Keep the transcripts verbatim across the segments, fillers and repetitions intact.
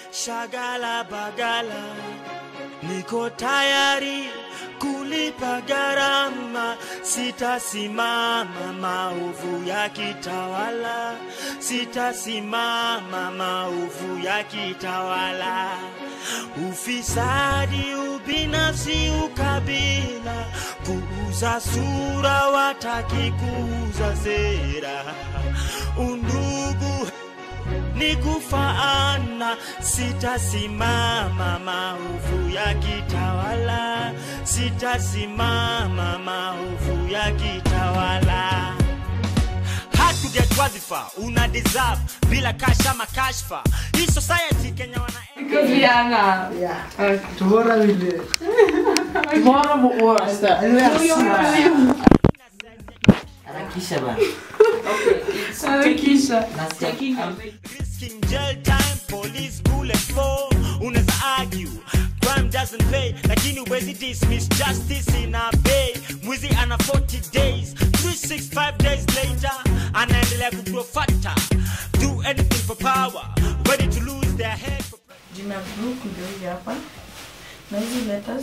shagala bagala, niko tayari kulipa gharama, sitasimama maovu ya kitawala, sitasimama maovu ya kitawala. Ufisadi, ubinafsi, ukabila, kuuza sura wataki kuuza sera, undugu ni kufaana, sitasimama maovu ya kitawala, sitasimama maovu ya kitawala. Hard to get wadhifa, una deserve, bila kasha makashfa. Hii society Kenya wana because we are now. Yeah. Okay. Tomorrow we'll do. Tomorrow we'll work. Arakisha ba. Okay. It's Arakisha. Taking risking jail time, police bullet for. Unaweza argue crime doesn't pay, lakini huwezi dismiss justice in a bay. Mwizi ana forty days, three sixty-five days later anaendelea kugrow fatter. Do anything for power, ready to lose their head for jina blue ndio hii hapa. Na hizi letters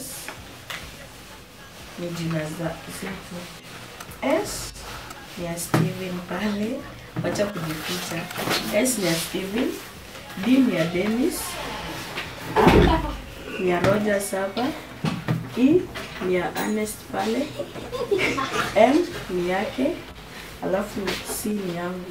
ni jina za zetu. S ni ya Steven pale, wacha kujificha. S ni ya Steven, D ni ya Dennis, A ni ya Roger hapa, E ni ya Ernest pale, M ni yake, alafu C ni yangu.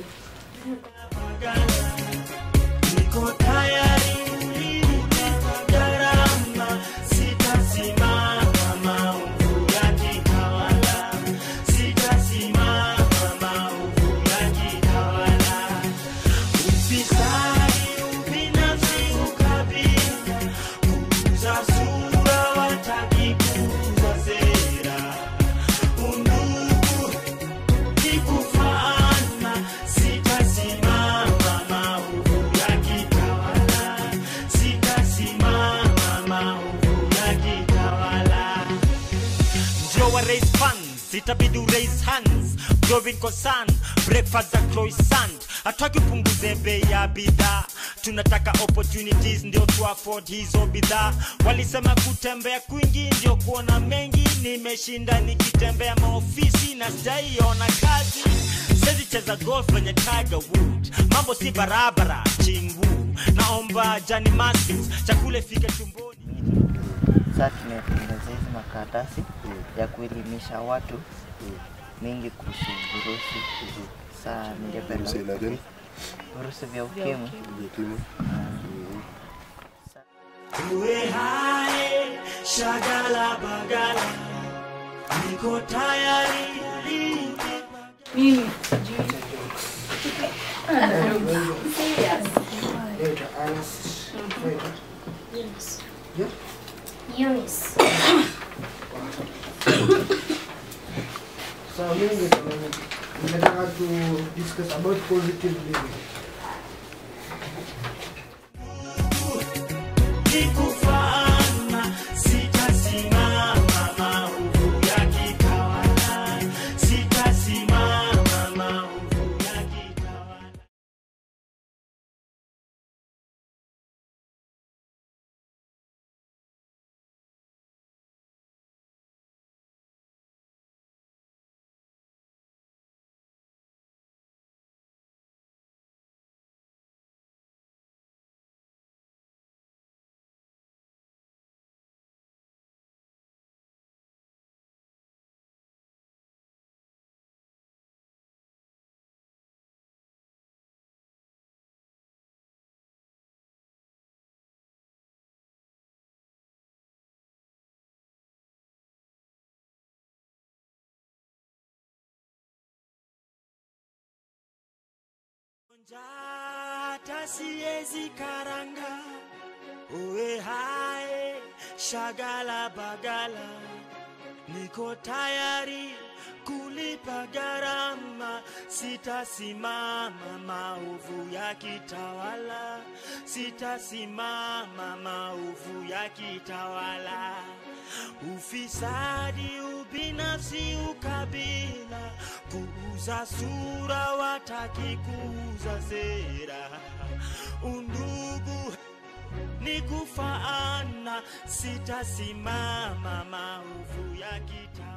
niko tayari kulipa gharama, sitasimama maovu ya kitawala, sitasimama maovu ya kitawala. Ufisadi, ubinafsi, ukabila, kuuza sura wataki kuuza sera, undugu ni kufaana, sitasimama maovu ya kitawala, sitasimama maovu ya kitawala. Njoo wa raise funds, itabidi raise hands, growing concern, breakfast za croissant. Hataki punguze bei ya bidhaa, tunataka opportunities ndio tu afford hizo bidhaa. Walisema kutembea kwingi ndio kuona mengi, nimeshinda nikitembea maofisi na sijaiona kazi. Sezi cheza golf kwenye Tiger Wood, mambo si barabara chingu. Naomba Johnny Maskins, chakule fike tumboni. Sasa tunatengeneza hizi makaratasi ya kuelimisha watu mingi kuhusu virusi. Sasa ningependa virusi vya ukimwi. Uwe hai, shagala bagala, niko tayari kulipa. Mimi. Later, Alice. Later. Yes. Yeah? Yes. So, here we go. We're going to discuss about positive living. Nikufaana, sitasimama maovu ya kitawala, sitasimama maovu ya kitawala. Njata siezi karanga, uwe hai, shagala bagala, niko tayari kulipa gharama, sitasimama maovu ya kitawala, sitasimama maovu ya kitawala. Ufisadi, ubinafsi, ukabila, kuuza sura wataki kuuza sera, undugu kufaana, sitasimama maovu ya kita